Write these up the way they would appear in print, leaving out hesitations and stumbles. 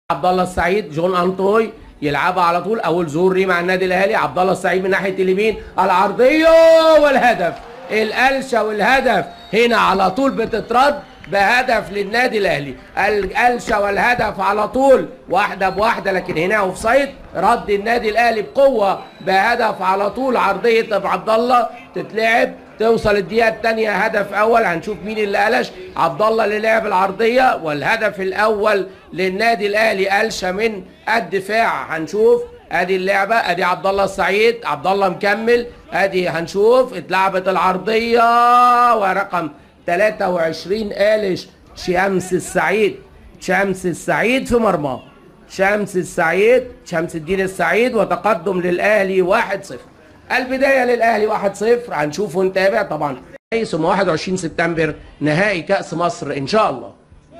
عبد الله السعيد جون انطوي يلعبها على طول. اول ظهور ليه مع النادي الاهلي. عبد الله السعيد من ناحيه اليمين، العرضيه والهدف. القلشه والهدف هنا على طول بتترد بهدف للنادي الاهلي. القلشه والهدف على طول واحده بواحده، لكن هنا اوف سايد. رد النادي الاهلي بقوه بهدف على طول. عرضيه عبد الله تتلعب توصل الدقيقه الثانيه هدف اول. هنشوف مين اللي قلش. عبد الله اللي لعب العرضيه، والهدف الاول للنادي الاهلي قلشه من الدفاع. هنشوف ادي اللعبه، ادي عبد الله السعيد، عبد الله مكمل، ادي هنشوف اتلعبت العرضيه ورقم 23 قالش شمس السعيد. شمس السعيد في مرماه. شمس السعيد، شمس الدين السعيد، وتقدم للاهلي 1-0. البدايه للاهلي 1-0. هنشوف ونتابع طبعا. ثم 21 سبتمبر نهائي كاس مصر ان شاء الله.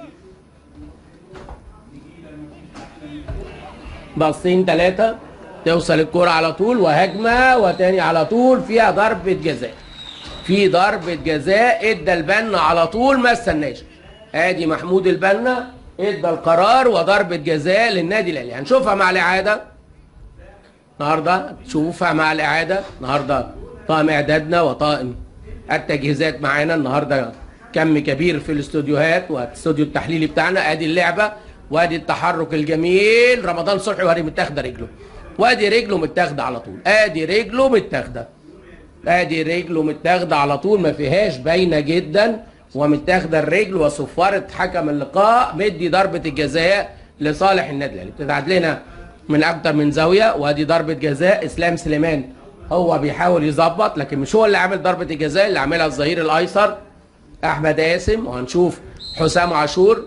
باصين 3 توصل الكرة على طول وهجمه وتاني على طول فيها ضربه جزاء. في ضربه جزاء ادى البنا على طول ما استناش. ادي محمود البنا ادى القرار وضربه جزاء للنادي الاهلي. هنشوفها مع الاعاده النهارده. تشوفها مع الاعاده النهارده. طاقم اعدادنا وطاقم التجهيزات معانا النهارده كم كبير في الاستوديوهات والاستوديو التحليلي بتاعنا. ادي اللعبه وادي التحرك الجميل. رمضان صبحي وادي متاخده رجله، وادي رجله متاخده على طول. ادي رجله متاخده، ادي رجله متاخده على طول، ما فيهاش باينه جدا، ومتاخده الرجل. وصفاره حكم اللقاء مدي ضربه الجزاء لصالح النادي الاهلي. بتتعاد لنا من اكتر من زاويه. وادي ضربه جزاء. اسلام سليمان هو بيحاول يظبط، لكن مش هو اللي عامل ضربه الجزاء، اللي عاملها الظهير الايسر احمد قاسم. وهنشوف حسام عاشور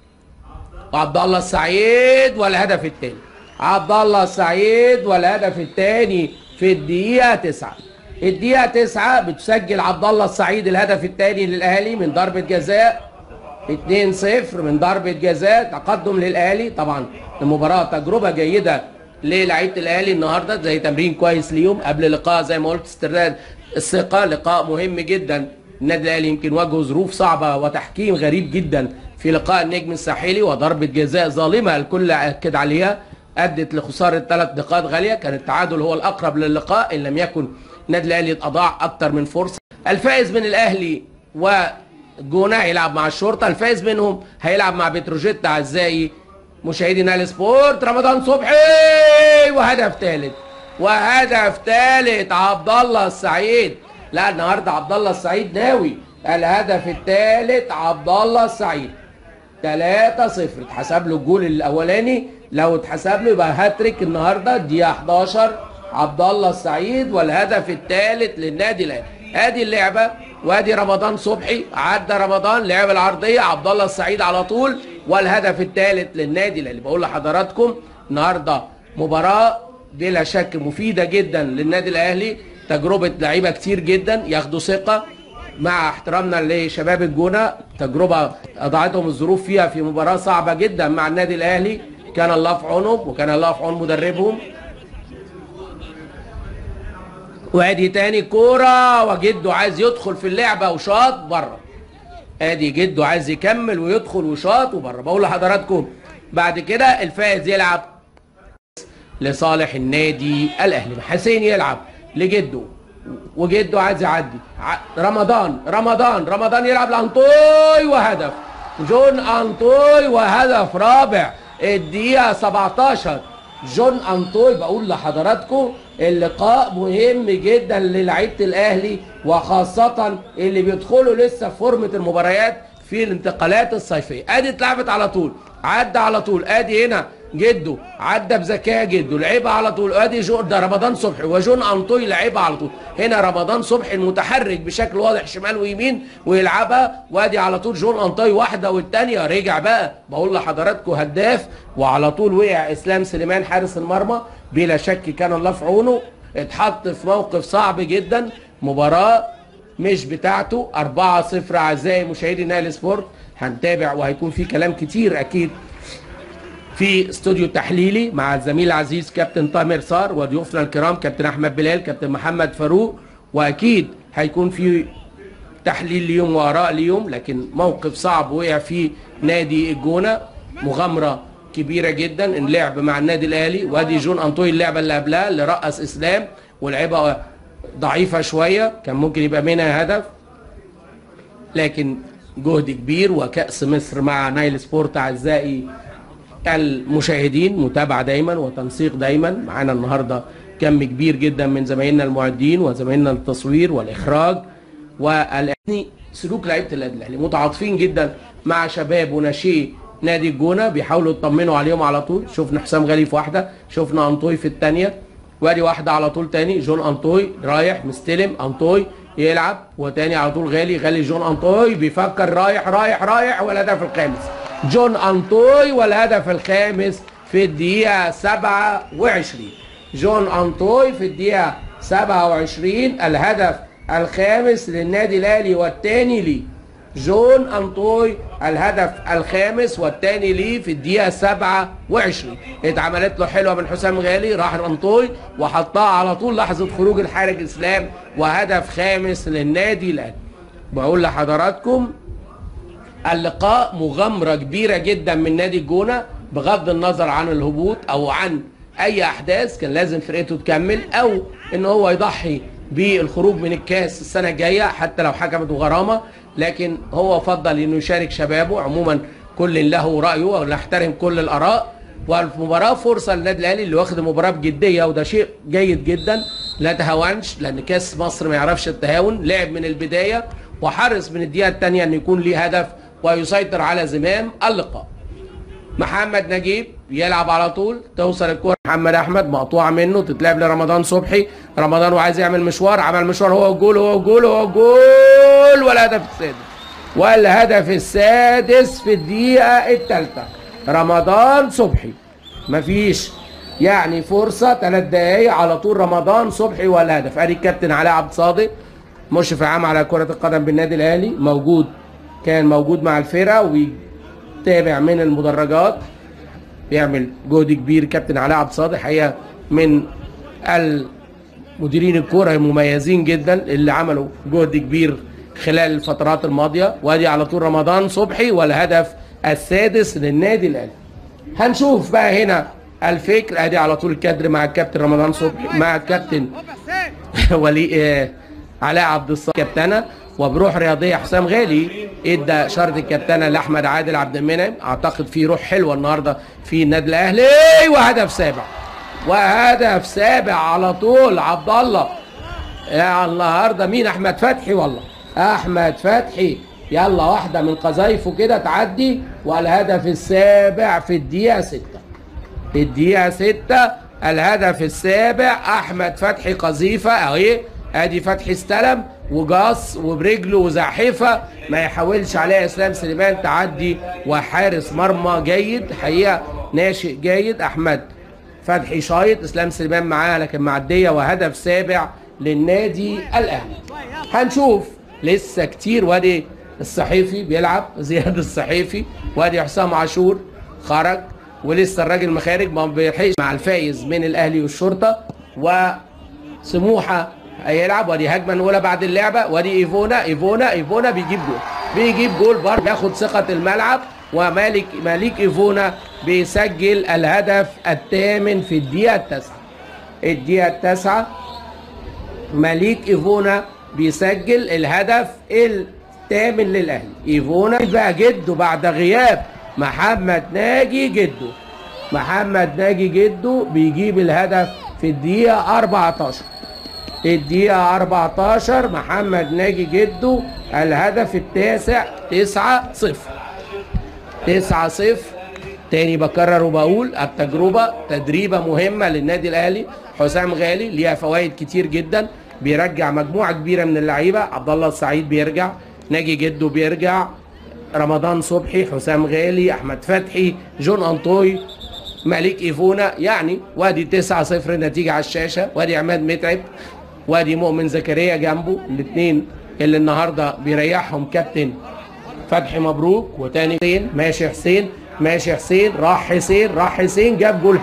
وعبد الله السعيد والهدف الثاني. عبد الله السعيد والهدف الثاني في الدقيقه 9. الدقيقه 9 بتسجل عبد الله السعيد الهدف الثاني للاهلي من ضربه جزاء. 2-0 من ضربه جزاء. تقدم للاهلي. طبعا المباراه تجربه جيده للاعيبه الاهلي النهارده، زي تمرين كويس ليهم قبل لقاء زي ما قلت استرداد الثقه. لقاء مهم جدا. النادي الاهلي يمكن واجهه ظروف صعبه وتحكيم غريب جدا في لقاء النجم الساحلي، وضربه جزاء ظالمه الكل اكد عليها ادت لخساره 3 نقاط غاليه. كان التعادل هو الاقرب للقاء ان لم يكن النادي الاهلي اضاع اكثر من فرصه. الفائز من الاهلي وجونه هيلعب مع الشرطه. الفائز منهم هيلعب مع بتروجيت. اعزائي مشاهدي نايل سبورت، رمضان صبحي وهدف ثالث. وهدف ثالث عبد الله السعيد. لا النهارده عبد الله السعيد ناوي. الهدف الثالث عبد الله السعيد. 3-0. اتحسب له الجول الاولاني، لو اتحسب له يبقى هاتريك النهارده. الدقيقه 11 عبد الله السعيد والهدف الثالث للنادي الاهلي. ادي اللعبه وادي رمضان صبحي. عدى رمضان لعب العرضيه، عبد الله السعيد على طول والهدف الثالث للنادي الاهلي. بقول لحضراتكم النهارده مباراه بلا شك مفيده جدا للنادي الاهلي. تجربه لعيبه كتير جدا ياخدوا ثقه، مع احترامنا لشباب الجونه. تجربه اضاعتهم الظروف فيها في مباراه صعبه جدا مع النادي الاهلي. كان الله في عونهم وكان الله في عون مدربهم. وادي تاني كوره وجده عايز يدخل في اللعبه وشاط بره. ادي جده عايز يكمل ويدخل وشاط وبره. بقول لحضراتكم بعد كده الفائز يلعب لصالح النادي الاهلي. حسين يلعب لجده وجده عايز يعدي. رمضان يلعب لانطوي وهدف. جون انطوي وهدف رابع. الدقيقه 17 جون انطوي. بقول لحضراتكم اللقاء مهم جدا للعيبه الاهلي، وخاصه اللي بيدخلوا لسه في فورمه المباريات في الانتقالات الصيفيه. ادي اتلعبت على طول، عدى على طول. ادي هنا جده عدى بذكاء، جده لعبها على طول. ادي ده رمضان صبحي وجون انطوي لعبها على طول. هنا رمضان صبحي المتحرك بشكل واضح شمال ويمين ويلعبها. وادي على طول جون انطوي واحده والثانيه رجع بقى. بقول لحضراتكم هداف. وعلى طول وقع اسلام سليمان حارس المرمى. بلا شك كان الله في عونه. اتحط في موقف صعب جدا. مباراه مش بتاعته. 4-0 اعزائي مشاهدي نايل سبورت. هنتابع وهيكون في كلام كتير اكيد في استوديو تحليلي مع الزميل العزيز كابتن تامر صار وضيوفنا الكرام كابتن احمد بلال كابتن محمد فاروق. واكيد هيكون في تحليل ليهم واراء ليهم. لكن موقف صعب وقع فيه نادي الجونه. مغامره كبيره جدا اللعب مع النادي الاهلي. وادي جون انطوي اللعبه اللي قبلها اللي رقص اسلام ولعبها ضعيفه شويه، كان ممكن يبقى منها هدف، لكن جهد كبير. وكأس مصر مع نايل سبورت اعزائي المشاهدين، متابعه دايما وتنسيق دايما. معانا النهارده كم كبير جدا من زمايلنا المعدين وزمايلنا التصوير والاخراج. والأهلي سلوك لعيبه النادي الاهلي متعاطفين جدا مع شباب وناشئي نادي الجونه، بيحاولوا يطمنوا عليهم على طول. شفنا حسام غالي في واحده، شفنا انطوي في الثانيه، وادي واحده على طول تاني جون انطوي رايح مستلم انطوي يلعب، وتاني على طول غالي جون انطوي بيفكر رايح والهدف الخامس. جون انطوي والهدف الخامس في الدقيقه 27. جون انطوي في الدقيقه 27 الهدف الخامس للنادي الاهلي والثاني ليه. جون انطوي الهدف الخامس والثاني ليه في الدقيقه 27. اتعملت له حلوه من حسام غالي، راح انطوي وحطها على طول لحظه خروج الحارس اسلام، وهدف خامس للنادي الاهلي. بقول لحضراتكم اللقاء مغامره كبيره جدا من نادي الجونه، بغض النظر عن الهبوط او عن اي احداث كان لازم فرقته تكمل، او ان هو يضحي بالخروج من الكاس السنه الجايه حتى لو حكمت غرامه، لكن هو فضل انه يشارك شبابه. عموما كل له رايه ونحترم كل الاراء. والمباراه فرصه للنادي الاهلي اللي واخد المباراه بجديه، وده شيء جيد جدا، لا تهاونش، لان كاس مصر ما يعرفش التهاون. لعب من البدايه وحرص من الدقيقه الثانيه ان يكون ليه هدف ويسيطر على زمام اللقاء. محمد نجيب يلعب على طول، توصل الكوره محمد احمد مقطوعه منه، تتلعب لرمضان صبحي. رمضان وعايز يعمل مشوار، عمل مشوار، هو الجول والهدف السادس. والهدف السادس في الدقيقه الثالثه رمضان صبحي. مفيش يعني فرصه، 3 دقايق على طول رمضان صبحي والهدف. ادي الكابتن علاء عبد الصادق مشرف عام على كره القدم بالنادي الاهلي، كان موجود مع الفرقه ويتابع من المدرجات، بيعمل جهد كبير. كابتن علاء عبد الصادق حقيقه من المديرين الكوره المميزين جدا اللي عملوا جهد كبير خلال الفترات الماضيه. وادي على طول رمضان صبحي والهدف السادس للنادي الاهلي. هنشوف بقى هنا الفكر. ادي على طول الكادر مع الكابتن رمضان صبحي مع الكابتن ولي علاء عبد الصادق كابتنه، وبروح رياضيه حسام غالي ادى شرط الكابتنه لاحمد عادل عبد المنعم. اعتقد في روح حلوه النهارده في النادي الاهلي. وهدف سابع على طول عبد الله. النهارده مين؟ احمد فتحي. والله احمد فتحي، يلا واحده من قذايفه كده تعدي. والهدف السابع في الدقيقه 6. الهدف السابع احمد فتحي قذيفه اهي. ادي فتحي استلم وجاص وبرجله وزاحفه، ما يحاولش عليها اسلام سليمان، تعدي وحارس مرمى جيد حقيقه، ناشئ جيد. احمد فتحي شايط، اسلام سليمان معاه لكن معديه، وهدف سابع للنادي الاهلي. هنشوف لسه كتير. وادي الصحيفي بيلعب، زياد الصحيفي، وادي حسام عاشور خرج، ولسه الراجل مخارج ما بيلحقش مع الفايز من الاهلي والشرطه. وسموحه هيلعب، وادي هجمه الاولى بعد اللعبه، وادي ايفونا بيجيب جول برضه، بياخد ثقه الملعب. ومالك ايفونا بيسجل الهدف الثامن في الدقيقه التاسعه. مالك ايفونا بيسجل الهدف الثامن للاهلي. ايفونا بقى جده بعد غياب محمد ناجي جده بيجيب الهدف في الدقيقه 14. محمد ناجي جده الهدف التاسع. 9-0. تاني بكرر وبقول التجربه تدريبه مهمه للنادي الاهلي. حسام غالي ليها فوائد كتير جدا، بيرجع مجموعه كبيره من اللعيبه. عبد الله السعيد بيرجع، ناجي جده بيرجع، رمضان صبحي، حسام غالي، احمد فتحي، جون انطوي، مالك ايفونا يعني. وادي 9-0 نتيجه على الشاشه. وادي عماد متعب، وادي مؤمن زكريا جنبه، الاثنين اللي النهارده بيريحهم كابتن فتحي مبروك. وتاني حسين، ماشي حسين، راح حسين جاب جول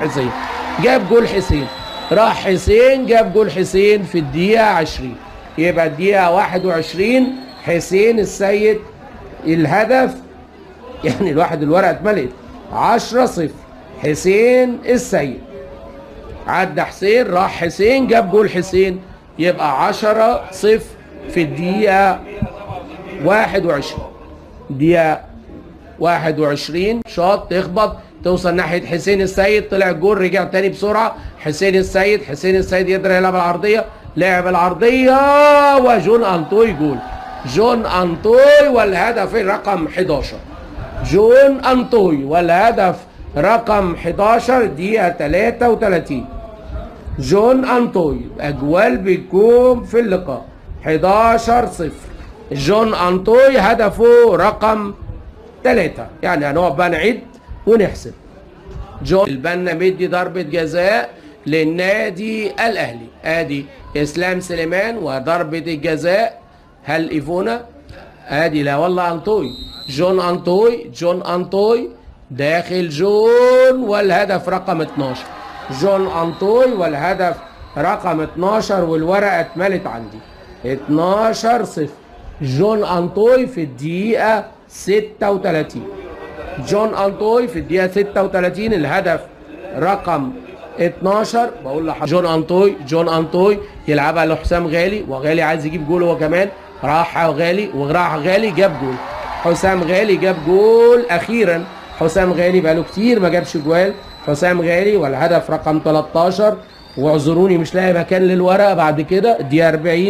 حسين في الدقيقه 20. يبقى الدقيقه 21 حسين السيد الهدف، يعني الورقه اتملت. 10-0 حسين السيد. عدى حسين، راح حسين جاب جول حسين، يبقى 10-0 في الدقيقة 21. دقيقة 21 شاط تخبط توصل ناحية حسين السيد، طلع الجول، رجع تاني بسرعة حسين السيد يقدر يلعب العرضية، لعب العرضية وجون أنطوي جول. جون أنطوي والهدف رقم 11. جون أنطوي والهدف رقم 11 دقيقة 33. جون أنطوي أجوال بتكون في اللقاء 11-0. جون أنطوي هدفه رقم 3. يعني هنقعد بقى نعد ونحسب. جون البنا مدي ضربة جزاء للنادي الأهلي. ادي اسلام سليمان وضربة الجزاء هل ايفونا؟ ادي لا والله أنطوي. جون أنطوي داخل جون والهدف رقم 12. جون أنطوي والهدف رقم 12 والورقة اتملت عندي 12-0. جون أنطوي في الدقيقة 36. جون أنطوي في الدقيقة 36 الهدف رقم 12. بقول لحضرتك جون أنطوي يلعبها لحسام غالي، وغالي عايز يجيب جول هو كمان، راح غالي جاب جول. حسام غالي جاب جول أخيرا. حسام غالي بقاله كتير ما جابش جوال. حسام غالي والهدف رقم 13. واعذروني مش لاقي مكان للورقة بعد كده. الدقيقة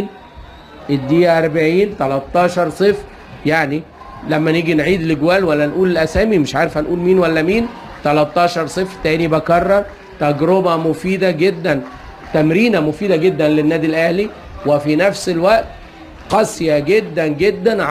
40 13-0. يعني لما نيجي نعيد الجوال ولا نقول الاسامي مش عارف هنقول مين ولا مين. 13-0 تاني بكرر. تجربة مفيدة جدا، تمرينة مفيدة جدا للنادي الاهلي، وفي نفس الوقت قاسية جدا جدا